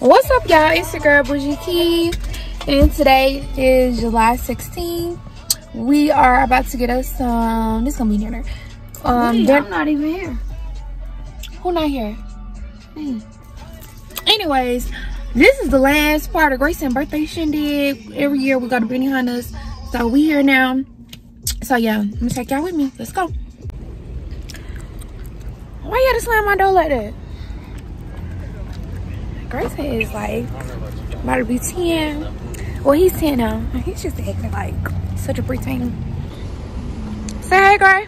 What's up, y'all? It's your girl Bougie Key, and today is July 16th. We are about to get us some. This is gonna be dinner. Wait, I'm not even here. Who not here? Me. Anyways, this is the last part of Grayson birthday shindig. Every year we go to Benihana's, so we here now. So yeah, I'm gonna take y'all with me. Let's go. Why you had to slam my door like that? Grayson is like about to be 10. Well, he's 10 now. He's just acting like such a preteen. Say hey, Gray.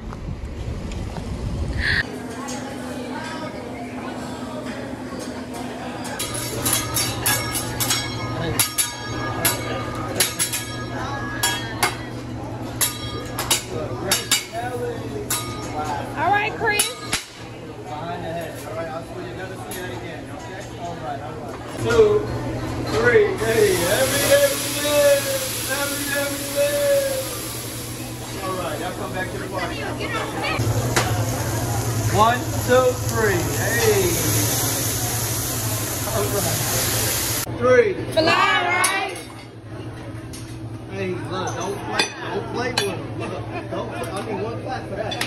All right, Chris. 2, 3, hey, every day. All right, y'all come back to the party. 1, 2, 3, hey. All right. 3. Fly right. Hey, look, don't play with him. Look, don't play. I mean, one clap for that.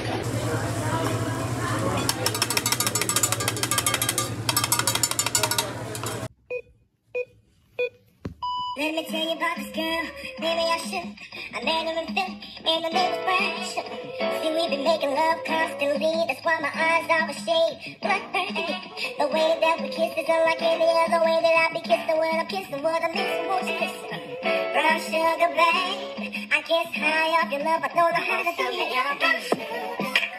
Let me tell you about this girl, maybe I should. I met her in Philly, and her name was Precious. See, we've been making love constantly, that's why my eyes are a shade blackberry. The way that we kiss isn't like any other way that I be kissing when I'm kissing what I'm missing, won't you listen? Brown sugar, babe, I guess high off your love, I don't know how to do it, y'all. Brown sugar.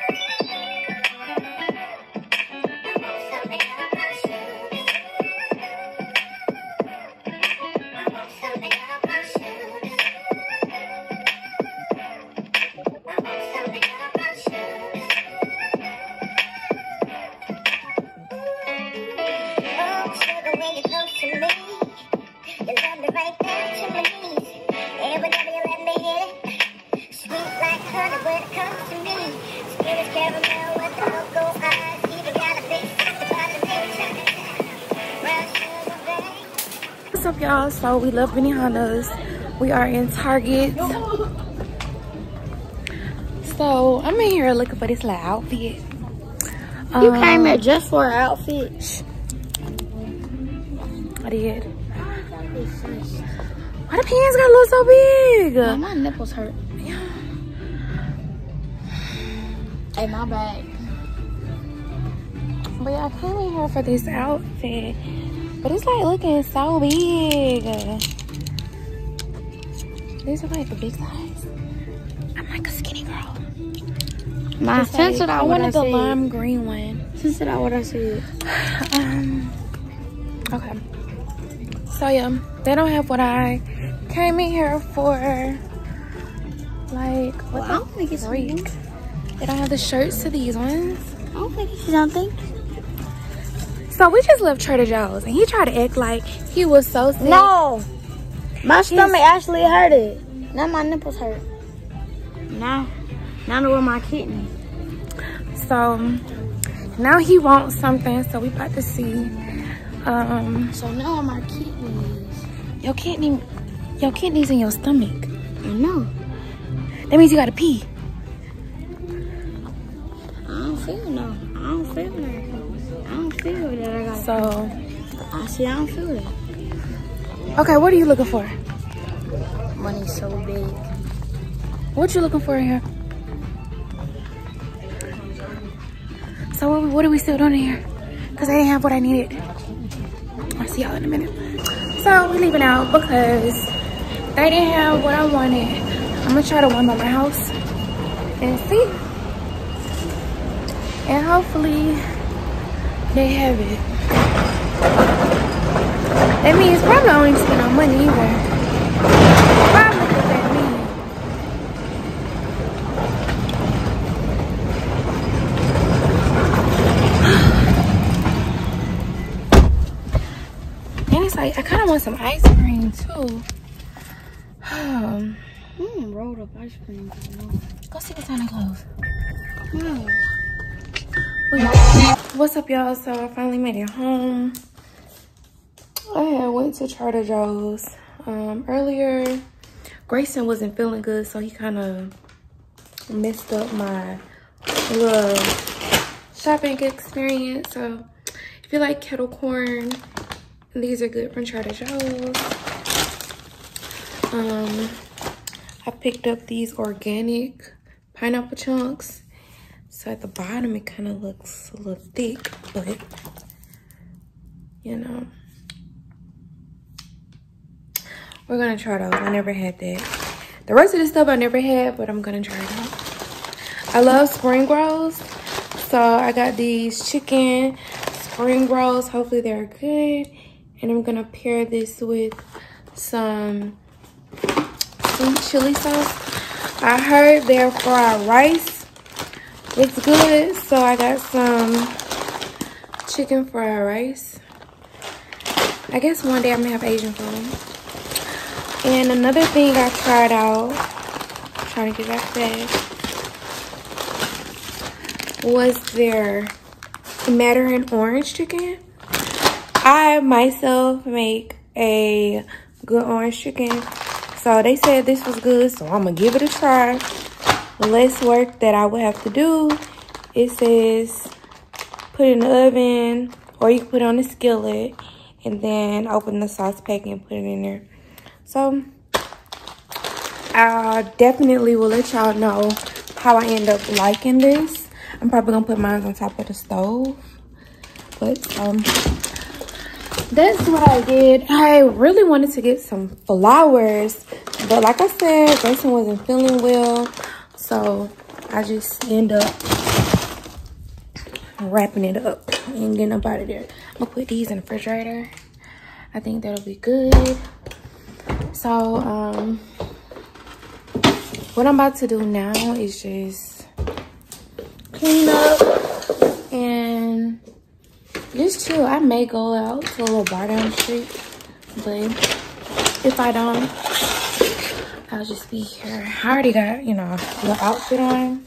What's up, y'all? So we love Benihana's. We are in Target. So I'm in here looking for this little outfit. You came here just for an outfit. I did. Why the pants gotta look so big? Oh, my nipples hurt. Hey, my bad. But yeah, I came in here for this outfit. But it's like looking so big. These are like the big size. I'm like a skinny girl. My sense I wanted the lime green one. Sense out what I said. Okay. So yeah, they don't have what I came in here for. Like, what I don't think it's freak? They don't have the shirts to these ones. I don't think it's something. So we just left Trader Joe's and he tried to act like he was so sick. No, my stomach actually hurted. Now my nipples hurt. Now with my kidney. So now he wants something. So we about to see. So now my kidneys. Your kidneys in your stomach. I know. That means you gotta pee. I don't feel that. I don't feel that I got. So I don't feel it. okay, what are you looking for? Money's so big. What you looking for in here? So what are we still doing in here? Because I didn't have what I needed. I'll see y'all in a minute. So we're leaving out because they didn't have what I wanted. I'm gonna try to one by my house and see. And hopefully they have it. That means probably I don't need to spend no money either. Probably what that means. And it's like, I kind of want some ice cream too. Rolled up ice cream. Go see the Santa Claus. No. What's up, y'all? So I finally made it home. I had went to Trader Joe's earlier. Grayson wasn't feeling good, so he kind of messed up my little shopping experience. So if you like kettle corn, these are good from Trader Joe's. I picked up these organic pineapple chunks. So at the bottom, it kind of looks a little thick, but you know, we're gonna try those. I never had that. The rest of the stuff I never had, but I'm gonna try it out. I love spring rolls, so I got these chicken spring rolls. Hopefully they're good, and I'm gonna pair this with some sweet chili sauce. I heard their fried rice is good, so I got some chicken fried rice. I guess one day I'm gonna have Asian food. And another thing I tried out, trying to get that fast, was their Mandarin orange chicken. I myself make a good orange chicken, so they said this was good, so I'm gonna give it a try. The less work that I would have to do, it says put it in the oven, or you can put it on the skillet and then open the sauce pack and put it in there. So I definitely will let y'all know how I end up liking this. I'm probably gonna put mine on top of the stove, but that's what I did. I really wanted to get some flowers, but like I said, Grayson wasn't feeling well, so I just end up wrapping it up and getting up out of there. I'm gonna put these in the refrigerator. I think that'll be good. So what I'm about to do now is just clean up and just chill. I may go out to a little bar down the street, but if I don't, I'll just be here. I already got, you know, the outfit on.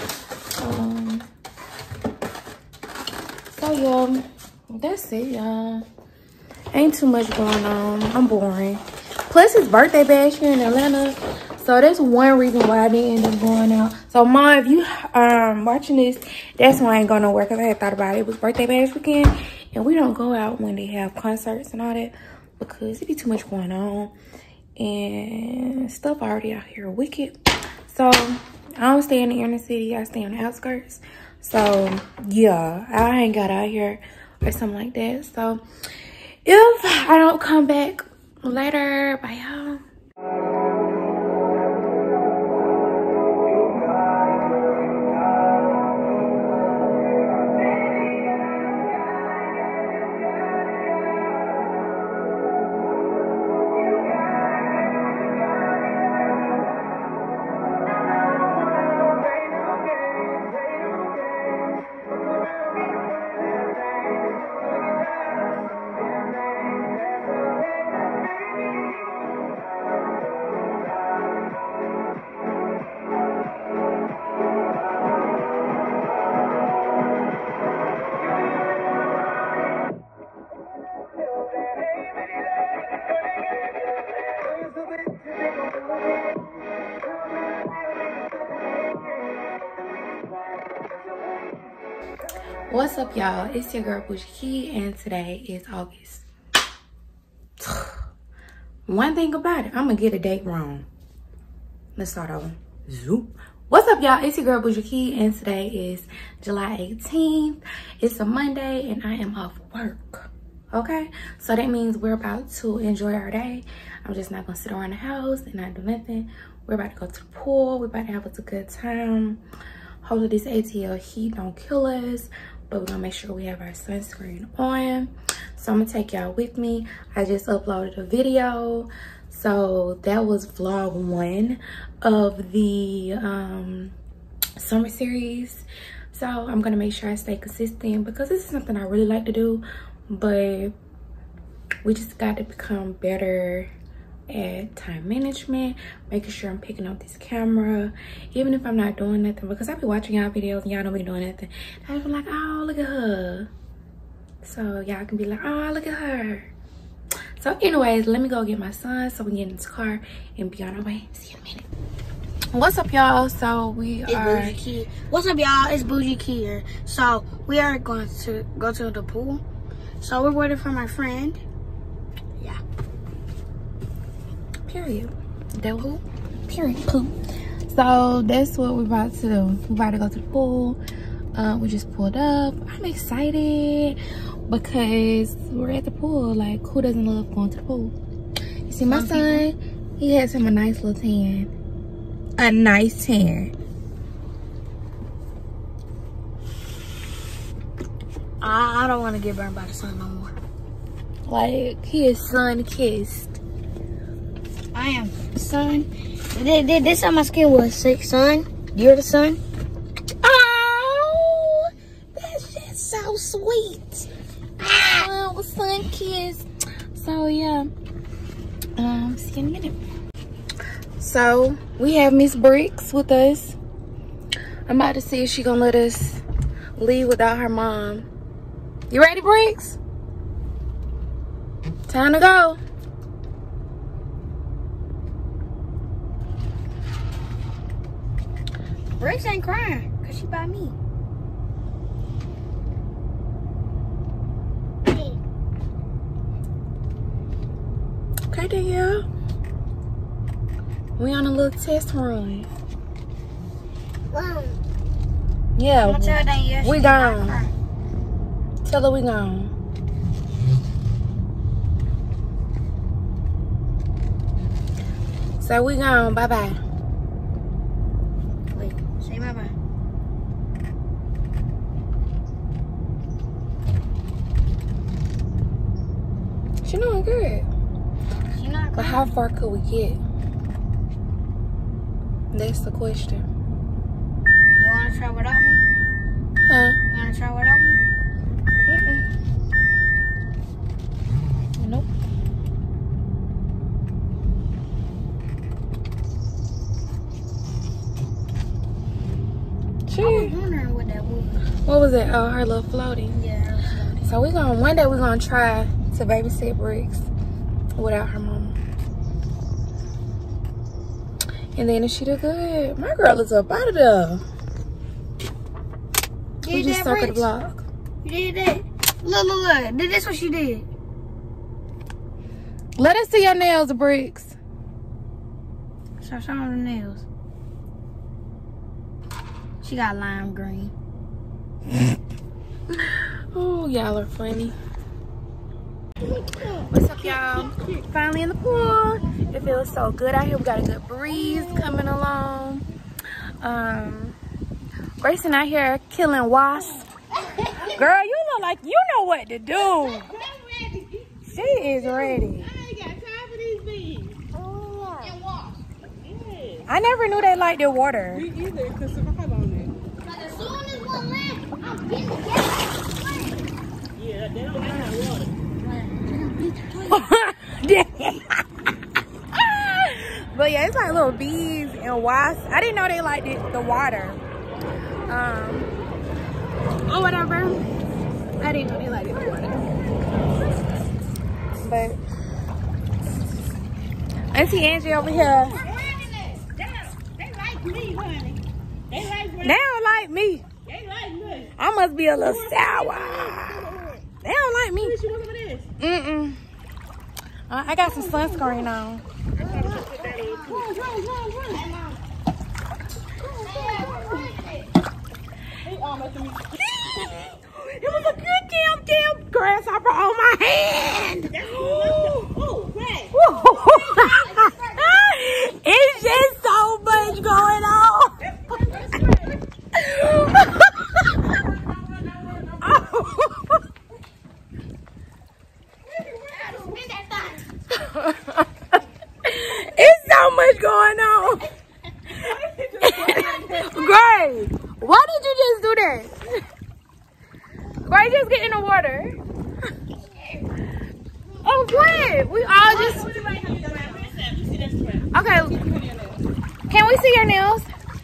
So yeah, that's it, y'all. Ain't too much going on. I'm boring. Plus, it's birthday bash here in Atlanta, so that's one reason why I didn't end up going out. So, Mom, if you watching this, that's why I ain't going nowhere, because I had thought about it. It was birthday bash weekend, and we don't go out when they have concerts and all that, because it be too much going on, and stuff already out here wicked. So, I don't stay in the inner city. I stay on the outskirts. So, yeah, I ain't got out here or something like that. So, if I don't come back later, bye y'all. What's up, y'all? It's your girl Bougie Key, and today is August. One thing about it, I'm gonna get a date wrong. Let's start over. Zoom. What's up, y'all? It's your girl Bougie Key, and today is July 18th. It's a Monday, and I am off work. Okay, so that means we're about to enjoy our day. I'm just not gonna sit around the house and not do nothing. We're about to go to the pool. We're about to have a good time. Hopefully this ATL heat don't kill us, but we're gonna make sure we have our sunscreen on. So I'm gonna take y'all with me. I just uploaded a video. So that was vlog 1 of the summer series. So I'm gonna make sure I stay consistent, because this is something I really like to do, but we just got to become better at time management, making sure I'm picking up this camera even if I'm not doing nothing, because I be watching y'all videos and y'all don't be doing nothing. I be like, oh, look at her. So y'all can be like, oh, look at her. So anyways, let me go get my son so we can get in this car and be on our way. See you in a minute. What's up, y'all? So we are... What's up, y'all? It's Bougie Key here. So we are going to go to the pool. So we're waiting for my friend. Yeah. Period. That who? Period. Poop. So that's what we're about to do. We're about to go to the pool. We just pulled up. I'm excited because we're at the pool. Like, who doesn't love going to the pool? You see, my son, he has him a nice little tan. A nice tan. I don't want to get burned by the sun no more. Like, he is sun-kissed. I am. Son. This how my skin was. Sick, son. You're the sun. Oh, that's just so sweet. Oh, sun-kissed. So, yeah. See you in a minute. So, we have Miss Bricks with us. I'm about to see if she gonna let us leave without her mom. You ready, Bricks? Time to go. Bricks ain't crying because she by me. Okay, Danielle. We on a little test run. Yeah, I'm gonna tell Danielle we she's gone. not crying. Tell her we gone. So we gone. Bye-bye. Wait, say bye-bye. She doing good. She not But crying. how far could we get? That's the question. You wanna try without me? Huh? You wanna try without me? Nope. I was wondering what that was. What was it? Oh, her little floating. Yeah. So we gonna, one day we're gonna try to babysit Bricks without her mama. And then if she do good, my girl is up out of there. We just circled the block. You did that? Look. This what she did. Let us see your nails, Bricks. Show some of the nails. She got lime green. Oh, y'all are funny. What's up, y'all? Finally in the pool. It feels so good out here. We got a good breeze coming along. Grayson out here killing wasps. Girl, you look like you know what to do. She is ready. I never knew they liked their water. Me either, because survive on it. But as soon as one land, I'm getting the Yeah, they don't have water. But yeah, it's like little bees and wasps. I didn't know they liked the water. Or whatever. I didn't know they liked the water. But Auntie Angie over here. They like me, honey. They like me. They don't like me. They like me. I must be a little sour. They don't like me. What you want for this? Mm-mm. I got some sunscreen on. It was a good damn grasshopper on my hand. Oh, right. It's just so much going on. It's so much going on. Gray, why did you just do that? Gray, just get in the water. Oh, great. We all just... Okay. Can we see your nails?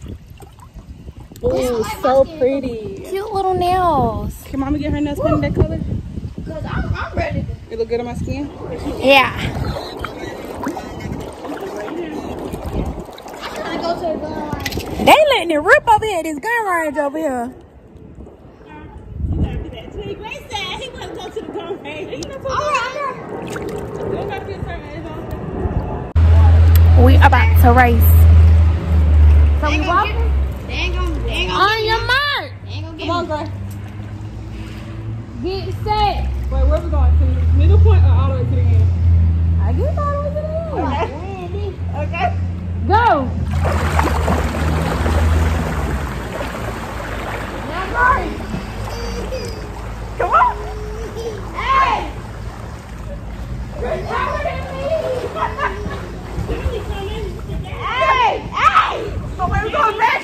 Oh, so pretty. Cute little nails. Can mommy get her nails painted that color? Because I'm ready to It look good on my skin? Yeah. I go to the gun range. They letting it rip over here. This gun range over here. You gotta do that too. Grace said he wanna go to the gun range. We about to race. So we walking? They ain't gonna On your mark. Come on, girl. Get set. Wait, where we going? To the middle point or all the way to the end? I guess all the way to the end. Okay. Go. Come on. Hey! Hey! Hey! So where we going, Rex?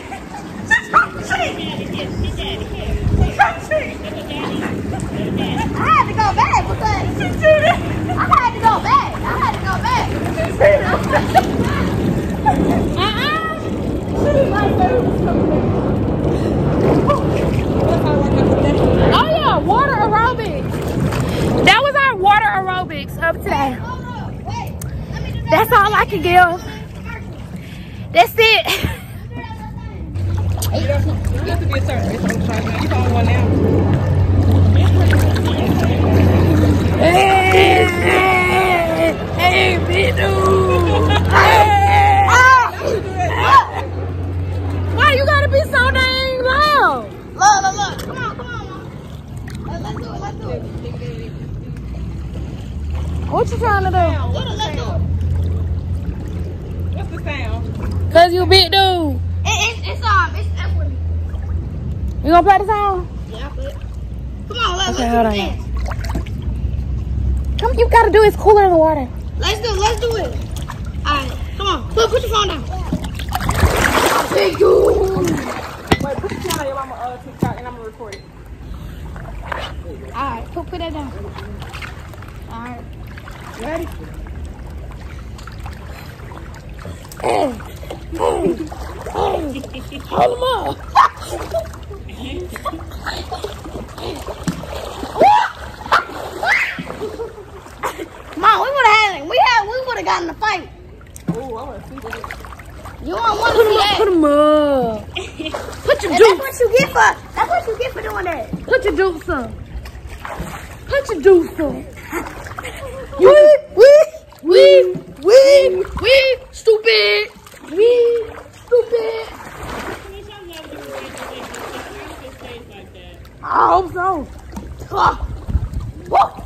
I had to go back because I had to go back. Oh yeah, water aerobics. That was our water aerobics of today. Wait, let me do that. That's all I can give. That's it. You have to be a certain race on the track now. You found one now. Hey, Bidu. Why you gotta be so dang loud? Look. Come on, Mom. Let's do it. What you trying to do? Let's do it. What's the sound? Cause you big dude. It's equity. You gonna play the song? Yeah, but come on, let's Okay, do hold on. it. Come, you gotta do it. It's cooler in the water. Let's do it. Alright, come on. Put your phone down. Big dude. Wait, put the sound on your mama TikTok and I'm gonna record it. Alright, put that down. Alright. Ready? Hold him up. Come on, we would have gotten in a fight. Ooh, I wanna see that. You don't want to see that. Put him up. Put your And dukes. that's what you get for doing that. Put your dukes on. Put your dukes on. We stupid. We stupid. I hope so. Woo.